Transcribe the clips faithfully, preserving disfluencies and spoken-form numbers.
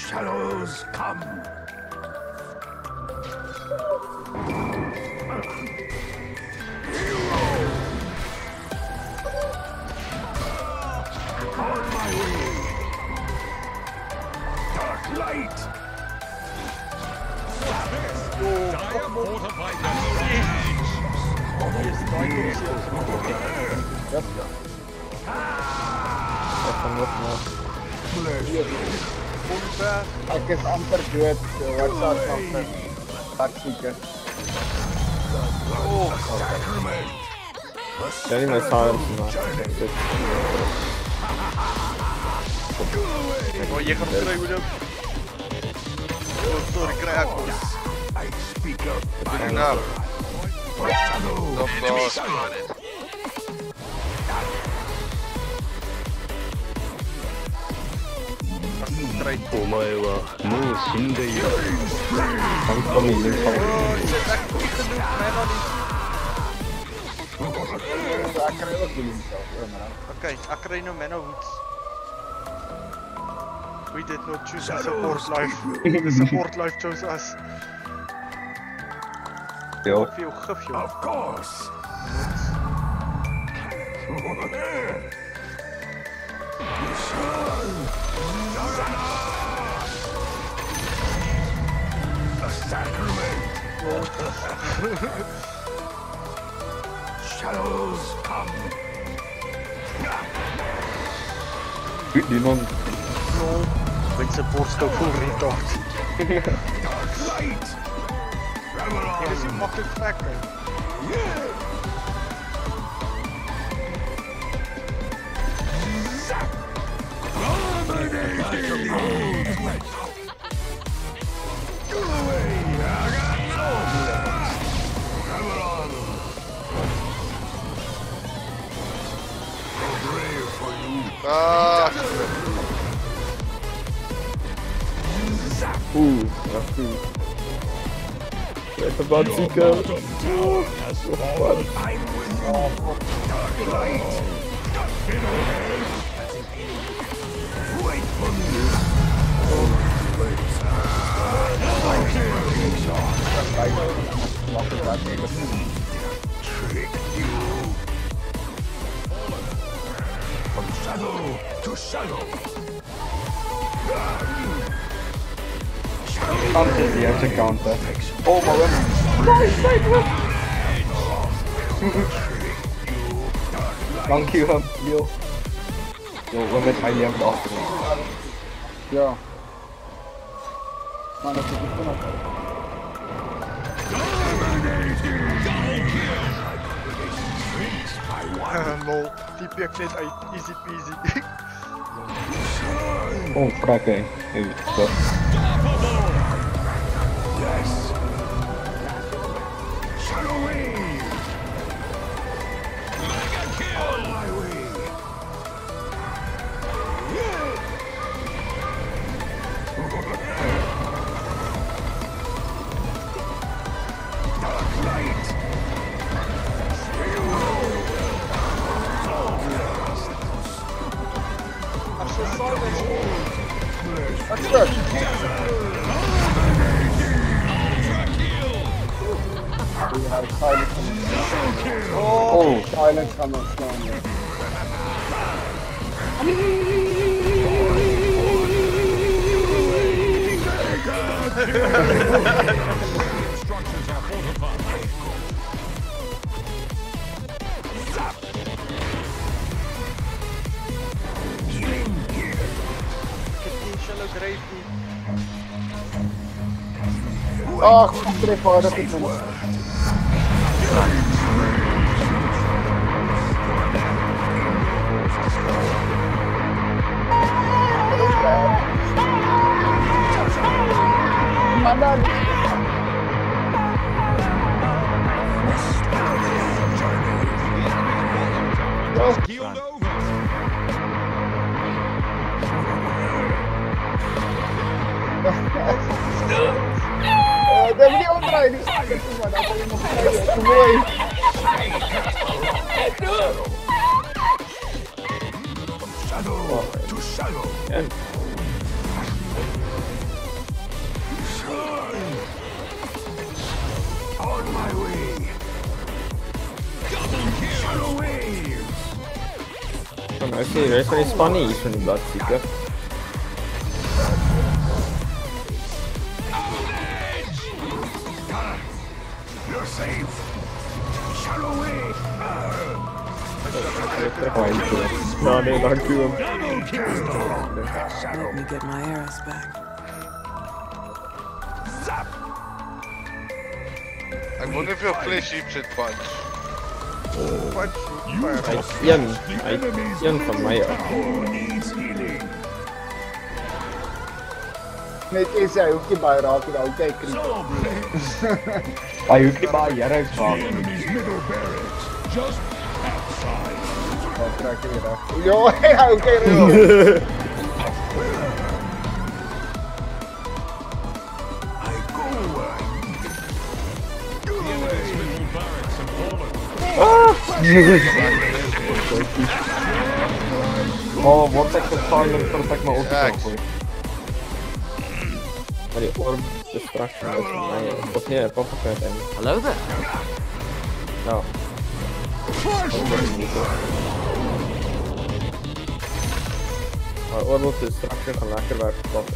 shadows come. On my way. Dark light. Ek is amper dood, so wat sal ek nog tak seeker. Oh, sacrament. Ja, nie my silence maar. Oh, jy gaan kry Willem. Oh, sorry, kry ek ons. I speak of Bring up. Stop boss. お前はもう死んでいる。 I'm coming in. Oh, shit, ek het nie genoeg mana nie. Ek kry ook die self, maar. Okay, ek kry nou mana woods. We did not choose a support life. The support life chose us. Ja. Veel gif, joh. Of course. A sacrament. Shadows come. Goed die non. No. Met support skou full retard. Dark light. Hier is die makkelijk vlek, hè. Ah, Oeh, dat is goed. Let the bad seeker. Oh, so fun. Dark light. Wait for me. Trick you. From shadow to shadow. Counter die uit counter. Oh, maar wel. Nice, nice, nice. Dank je wel, Leo. Yo, we met mij hebben achter. Ja. Maar dat is niet vanaf. uh, lol. Die pik net uit. Easy peasy. Oh, crack, eh. Hey, stop. Yes. Shadow wave. Mega kill. On my way. Dark light. I'm so sorry, that's That's good. We have silence coming. Oh, oh, silence coming strong. Structures are fortified. Healing here. shallow grave nie. Ah, ik tref haar dat ik Mandan. Keeled over. Deve niet omdraaien, die zaken toe, maar dat wil je nog krijgen. Dat is mooi. Shadow to shadow. Ja. serieus van die span nie hier van die bladsieker. You're safe. Shallow way. Ja, nee, dank u hem. Let me get my arrows back. Ek wonder hoeveel flesh heaps het punch. Punch, Hy het een, hy het een van my af. Net eens hy hoef nie baie raak en hou kyk kriek. Hy hoef nie baie jare raak. Wat trek jy weer af? Jo, hy hou kyk real. Oh, word ek gesilent tot ek my op kan gooi. Maar die orb distraction is van my. Of nee, ek kom gekryt en. Hello there. Nou. Maar orb distraction gaan lekker werk tot.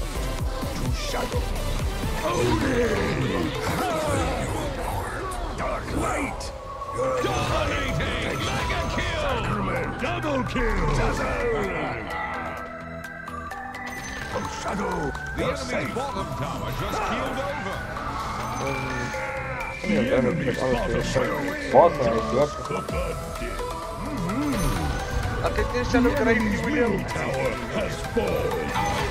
Dark light. Dominating. Mega kill. Double kill. Oh, shadow. The enemy's bottom tower just keeled over. Ja, dan heb ik alles weer. Wat hy dood. Ek het nie Shadow kry nie, William. Tower has fallen.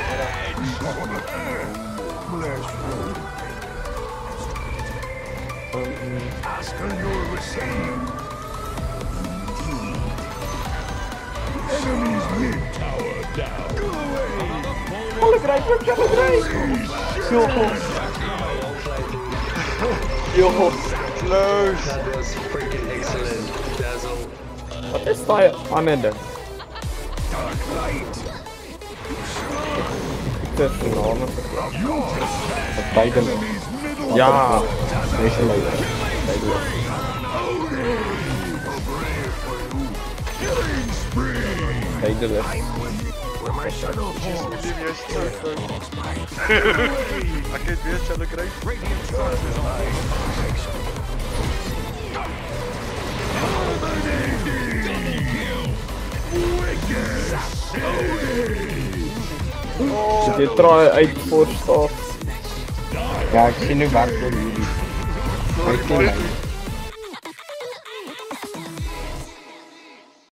Ask and you'll receive. Enemy's mid tower down. Go away. Alle krijg ik, alle krijg. Yo. Yo. Close. That was freaking excellent. Dazzle. Wat is die ander ding? Dark light. Dit is enorm. Beide. Ja. Deze leuk. Beide les. Where my shadow falls. William, jy is so goed. Ek het weer Shadow kry. Radiant stars is alive. Zit je try uit voor start? Ja, ik zie nu werk door jullie. Ik ken mij.